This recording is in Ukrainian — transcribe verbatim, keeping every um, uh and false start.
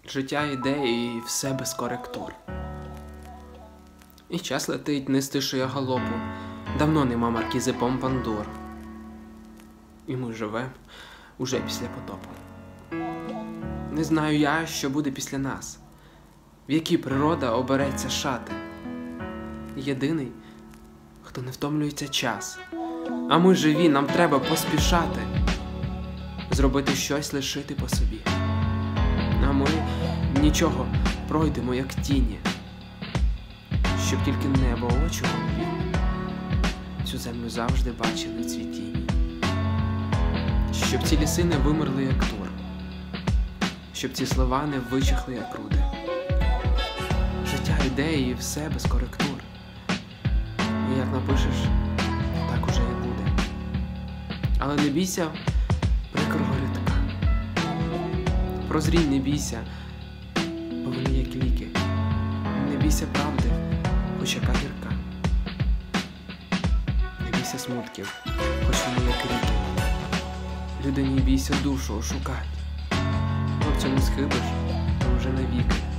Життя йде і все без коректур. І час летить, не стишує галопу. Давно нема маркізи Помпандур. І ми живем уже після потопу. Не знаю я, що буде після нас, в які природа обереться шати. Єдиний, хто не втомлюється час. А ми живі, нам треба поспішати, зробити щось, лишити по собі. А ми нічого, пройдемо, як тіні, щоб тільки небо очі обвів, цю землю завжди бачили в цвітінні. Щоб ці ліси не вимерли, як тур, щоб ці слова не вичахли, як руди. Життя йде і все без коректур. І як напишеш, так уже і буде. Але не бійся прикрого рядка. Прозрій, не бійся, бо вони як ліки. Не бійся правди, хоч яка гірка. Не бійся смутків, хоч вони як ріки. Людині бійся душу ошукать, бо в цьому схибиш, то вже навіки.